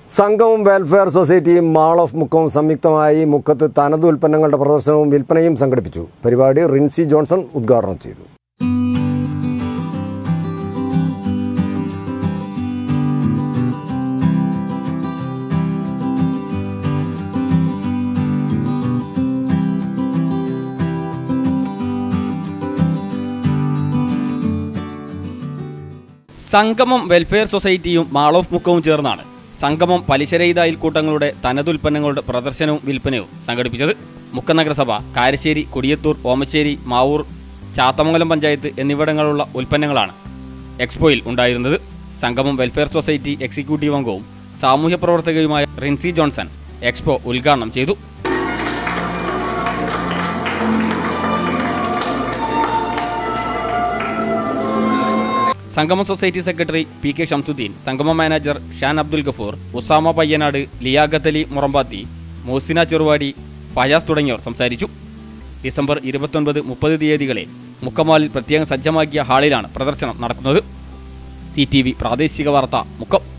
സംഗമം വെൽഫെയർ സൊസൈറ്റിയും mall of മുക്കവും സംയുക്തമായി മുക്കത്ത് തനത് ഉൽപ്പന്നങ്ങളുടെ പ്രദർശനവും വിൽപ്പനയും സംഘടിപ്പിച്ചു. പരിപാടി റിൻസി ജോൺസൺ ഉദ്ഘാടനം ചെയ്തു. സംഗമം വെൽഫെയർ സൊസൈറ്റിയും മാൾ ഓഫ് മുക്കവും ചേർന്നാണ് സംഗമം പലിശരഹിത അയൽക്കൂട്ടങ്ങളുടെ തനതുൽപ്പന്നങ്ങളുടെ പ്രദർശനവും വിൽപ്പനയും സംഘടിപ്പിച്ചത്. മുക്കം നഗരസഭ, കാരശ്ശേരി, കൊടിയത്തൂർ, ഓമശ്ശേരി, മാവൂർ, ചാത്തമംഗലം പഞ്ചായത്ത് എന്നിവിടങ്ങളിലുള്ള ഉൽപ്പന്നങ്ങളാണ് എക്സ്പോയിൽ ഉണ്ടായിരുന്നത്. സംഗമം വെൽഫെയർ സൊസൈറ്റി എക്സിക്യൂട്ടീവ് അംഗവും സാമൂഹ്യ പ്രവർത്തകയുമായ റിൻസി ജോൺസൺ എക്സ്പോ ഉദ്ഘാടനം ചെയ്തു. Sangamam society secretary P K Shamsuddin, Sangamam manager Shan Abdul Gafoor, Usama Payyanad, Liyaqat Ali Murambathi, Mosina Cheruvadi, Fayas തുടങ്ങിയവർ സംസാരിച്ചു. ഡിസംബർ 29-30 തീയതികളിൽ മുക്കമാലിൽ പ്രത്യേകം സജ്ജമാക്കിയ ഹാളിലാണ് പ്രദർശനം നടക്കുന്നത്. CTV പ്രാദേശിക വാർത്ത, മുക്കം.